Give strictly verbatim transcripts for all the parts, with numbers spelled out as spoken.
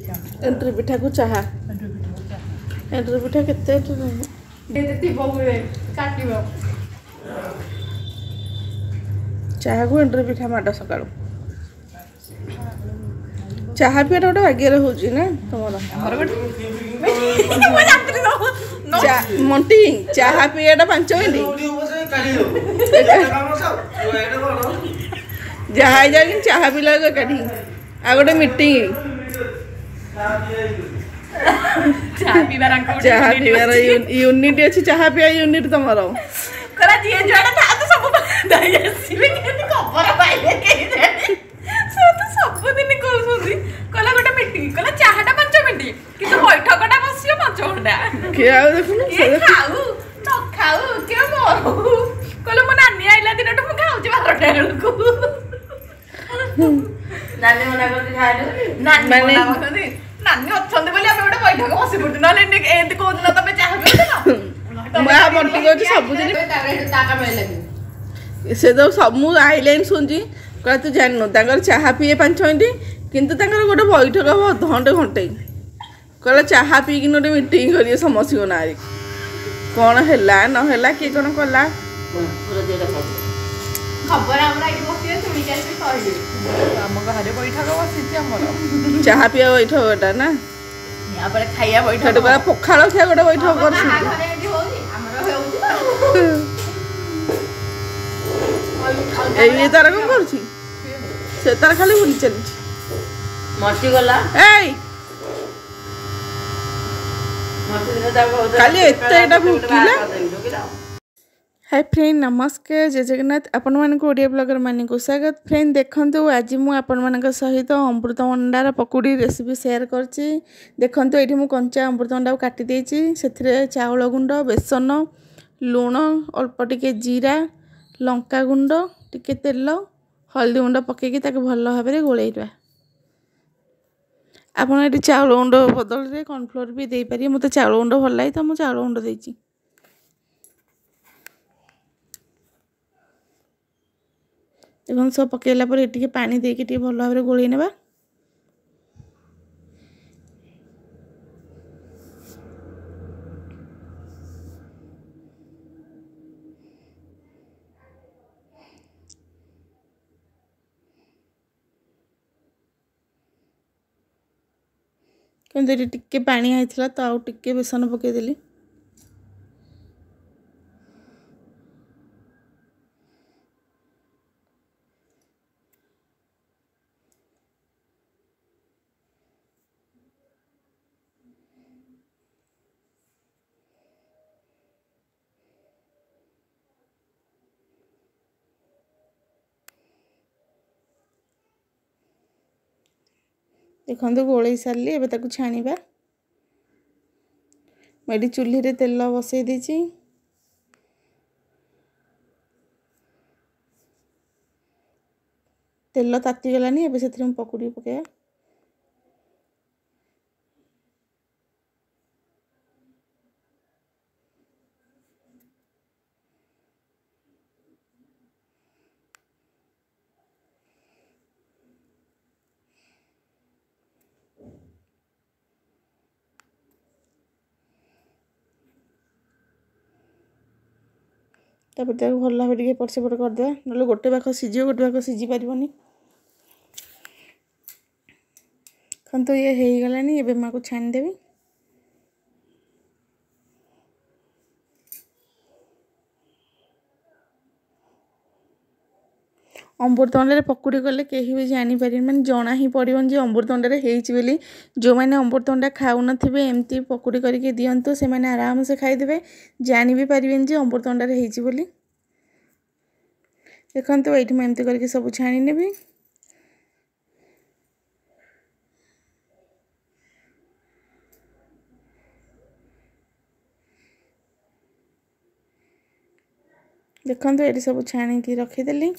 Entry पिठा को चाहा entry पिठा केते चाहा को एंट्री पिठा माड सकाळ चाहा पिया गोटे भाग्य होची ना तुमर मंटी चाहा पियाटा पांच मिनिट जहा जा चाहा पिला काढ़ी आ गोटे मीटिंग चाहा पीवार यूनिट अच्छी चाहा पिया यूनिट तुम सबुदिन कहते कहला गोटे मीटिंग कहला चाहाटा पांच मिनिट कि बैठकटा बस पांच घंटा खाऊ न खाऊ के मरू कहला मो नानी आइला दिन मु खाऊँ बारटा बेलू नानी मना करती खाए नानी मना करती नानी अच्छे बोली आम गोटे बैठक बस पड़ू ना एमती कौन तुम चाह मंटी सबुदिन से तो सब मुझे आईलाइन शुणुची कह तू जानू तर चाहा पीए पांच मिनिट किंतु गोटे बैठक हम अधघंटे घंटे कहला चाहा पीक गोटे मीटिंग करिए समस्त को ना कौन है ना किए कौन कला चाहा पीया बैठकटा ना खाइया बैठक पखाड़ खिया गोटे बैठक कर तार कौन कर से तार खाली बुली चली मर्ची गला ए खाली एटा भूकिला हाय फ्रेंड नमस्कार जय जगन्नाथ आपण मानक ओडिया ब्लॉगर मानी को स्वागत फ्रेंड देखंतु आज मु आपण मानक सहित अमृतभंडार पकुड़ी रेसिपी शेयर करछि देखंतु एठी मु कंचा अमृतभंडा काटी देछि सेथिरे चाउल गुंड बेसन लूण अल्प टिके जीरा लंका गुंड टिके तेल हल्दी गुंड पकेकी ताके भल भाव में गोलैबा आपण एठी चाउल गुंड बदल रे कॉर्नफ्लोर भी दे पारि मते चाउल गुंड भल लागे त मु चाउल गुंड देछि देखो सब पकेला पर एटी पानी देके टी भल भाव में गोलै नेबा किंतु टिके पानी आइथिला तो आउ टिके बेसन पके देली देखो गोल सारे एवं ताकू छाणीबा मैं चूल्ही रे तेल बसई देछि तेल ताती गलानी एबे सेथि हम पकुड़ी पकेया तापर ताको भल भाव टिके पट सेपट करदे ना गोटे पाख सीझे गोटे पाख सीझी पारनी तो ये हो गलानी एबे माँ को छाणीदेवी अमृतभंडार पकुड़ी कले कहीं भी जापर मैंने जना ही पड़न जो अमृतभंडार होली जो मैंने अमृतभंडा खाऊ नथिबे एमती पकुड़ी करके दिंतु से मैंने आराम से खाईदेवे जानी भी पारिबेन जे अमृतभंडार होईची बोली देखंतु एठी मैं एमती करके सब छाणी नेबी देखंतु एठी सब छाणी की रखीदेली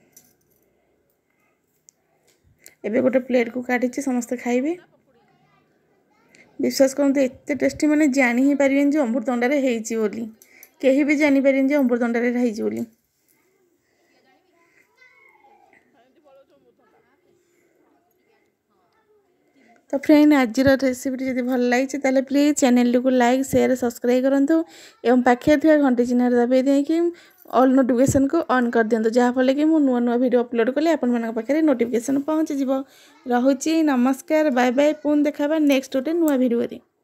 एबे गोटे प्लेट को काटी समस्त खाइबे विश्वास करते एत टेस्टी मैंने जानी ही पारिबेन जे अमृतभंडार होईची बोली केही भी जानी पारिबेन जे अमृतभंडार होईची बोली तो फ्रेंड आज रेसिपी जब भल लगी ताले प्लीज चैनल को लाइक शेयर सब्सक्राइब करूँ एवं पाखे थी घंटी चिन्ह दबाई देकी ऑल नोटिफिकेशन को ऑन कर दिंतु जहाँफल कि मुझे नुआ नुआ वीडियो अपलोड कले आपके नोटिफिकेशन पहुँची रोचे नमस्कार बाय बाय पुणी देखा नेक्स्ट गोटे नुआ वीडियो।